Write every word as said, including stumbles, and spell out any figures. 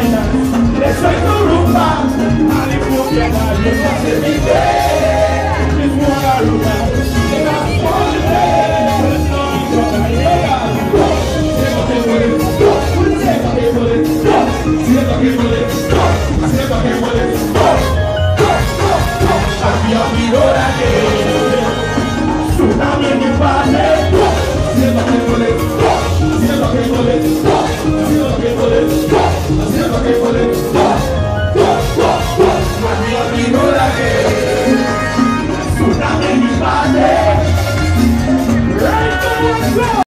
Deixa eu rumba, ali porque ali você me vê. Mesmo a rumba, você não pode ver. Não joga ilegal. Senta que boleto, senta que boleto, senta que boleto, senta que boleto. Aqui a virora que tsunami me bate. Senta que boleto, senta que boleto, senta que boleto. Haciendo que poder, a mi amigo la que tsunami mi padre.